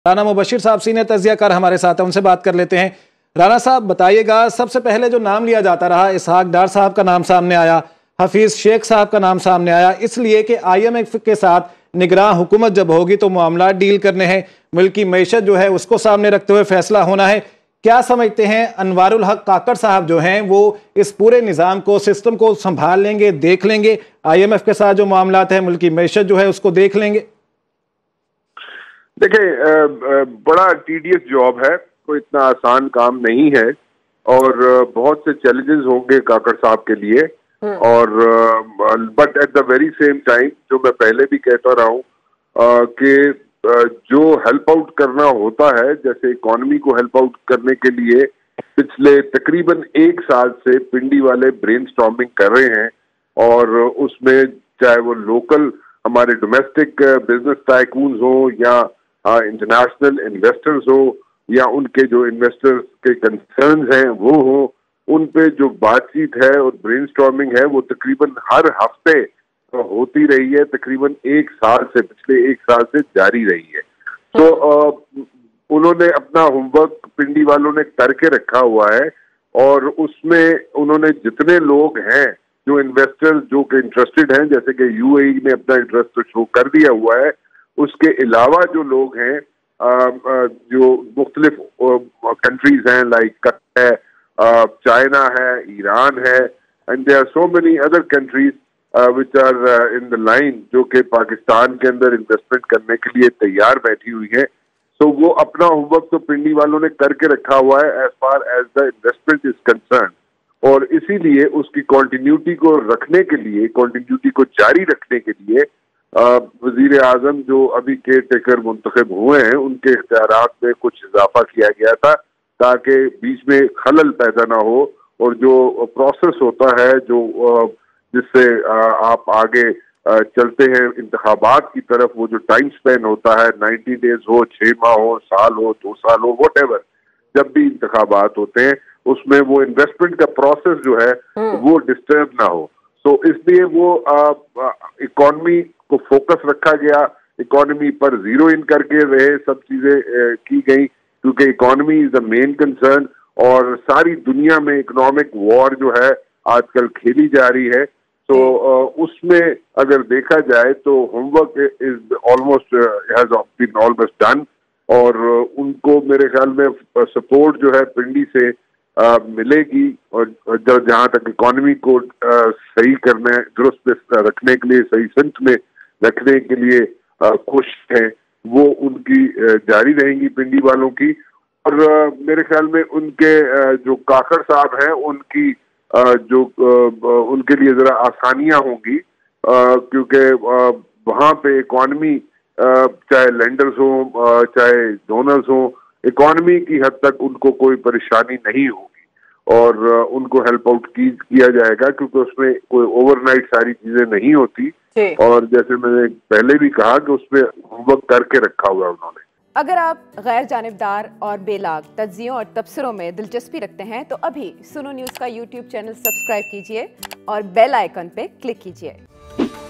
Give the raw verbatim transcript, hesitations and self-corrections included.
राना मुबशिर साहब सीनियर तज्जियाकार हमारे साथ हैं, उनसे बात कर लेते हैं। राना साहब बताइएगा, सबसे पहले जो नाम लिया जाता रहा, इसहाक डार साहब का नाम सामने आया, हफीज शेख साहब का नाम सामने आया, इसलिए कि आईएमएफ के साथ निगरान हुकूमत जब होगी तो मामला डील करने हैं, मुल्क की मईशत जो है उसको सामने रखते हुए फैसला होना है। क्या समझते हैं अनवारुल हक काकड़ साहब जो हैं वो इस पूरे निज़ाम को, सिस्टम को संभाल लेंगे, देख लेंगे? आईएमएफ के साथ जो मामला है, मुल्क की मईशत जो है उसको देख लेंगे? देखिए, बड़ा टीडियस जॉब है, कोई इतना आसान काम नहीं है और बहुत से चैलेंजेस होंगे काकड़ साहब के लिए। और but at the very same time, जो मैं पहले भी कहता रहा हूँ कि जो हेल्प आउट करना होता है, जैसे इकोनॉमी को हेल्प आउट करने के लिए पिछले तकरीबन एक साल से पिंडी वाले ब्रेनस्टॉर्मिंग कर रहे हैं और उसमें चाहे वो लोकल हमारे डोमेस्टिक बिजनेस टाइकून्स हो या इंटरनेशनल इन्वेस्टर्स हो या उनके जो इन्वेस्टर्स के कंसर्न्स हैं वो हो, उन पे जो बातचीत है और ब्रेनस्टॉर्मिंग है वो तकरीबन हर हफ्ते होती रही है, तकरीबन एक साल से, पिछले एक साल से जारी रही है। तो आ, उन्होंने अपना होमवर्क पिंडी वालों ने करके रखा हुआ है और उसमें उन्होंने जितने लोग हैं जो इन्वेस्टर्स जो कि इंटरेस्टेड हैं, जैसे कि यूएई ने अपना इंटरेस्ट तो शो कर दिया हुआ है, उसके अलावा जो लोग हैं जो मुख्तलिफ कंट्रीज हैं, लाइक कतर है, चाइना है, ईरान है, and there are so many other countries which are in the line जो कि पाकिस्तान के अंदर इन्वेस्टमेंट करने के लिए तैयार बैठी हुई है। तो वो अपना होमवर्क तो पिंडी वालों ने करके रखा हुआ है as far as the investment is concern, और इसीलिए उसकी कॉन्टिन्यूटी को रखने के लिए, कॉन्टिन्यूटी को जारी रखने के लिए वजीर आजम जो अभी केयर टेकर मुंतखब हुए हैं उनके इख्तियारात में कुछ इजाफा किया गया था ताकि बीच में खलल पैदा ना हो और जो प्रोसेस होता है जो जिससे आप आगे चलते हैं इंतखाबात की तरफ, वो जो टाइम स्पेन होता है, नाइन्टी डेज हो, छह माह हो, साल हो, दो साल हो, वट एवर, जब भी इंतखाबात होते हैं उसमें वो इन्वेस्टमेंट का प्रोसेस जो है वो डिस्टर्ब ना हो। तो इसलिए वो इकॉनमी को फोकस रखा गया, इकोनॉमी पर जीरो इन करके रहे सब चीजें की गई, क्योंकि economy is the main concern और सारी दुनिया में इकोनॉमिक वॉर जो है आजकल खेली जा रही है। तो उसमें अगर देखा जाए तो homework is almost has been almost done और उनको मेरे ख्याल में सपोर्ट जो है पिंडी से आ, मिलेगी और जहां तक इकोनॉमी को आ, सही करने, दुरुस्त रखने के लिए, सही सिमत में रखने के लिए कोशिश है वो उनकी आ, जारी रहेंगी पिंडी वालों की। और आ, मेरे ख्याल में उनके आ, जो काकड़ साहब हैं उनकी आ, जो आ, उनके लिए जरा आसानियां होंगी क्योंकि वहां पे इकोनॉमी चाहे लेंडर्स हो चाहे डोनर्स हो, इकोनॉमी की हद तक उनको कोई परेशानी नहीं होगी और उनको हेल्प आउट की, किया जाएगा क्योंकि उसमें कोई ओवरनाइट सारी चीजें नहीं होती और जैसे मैंने पहले भी कहा कि उसमें होमवर्क करके रखा हुआ है उन्होंने। अगर आप गैर जानिबदार और बेलाग तज्जियों और तबसरों में दिलचस्पी रखते हैं तो अभी सुनो न्यूज़ का यूट्यूब चैनल सब्सक्राइब कीजिए और बेल आइकन पे क्लिक कीजिए।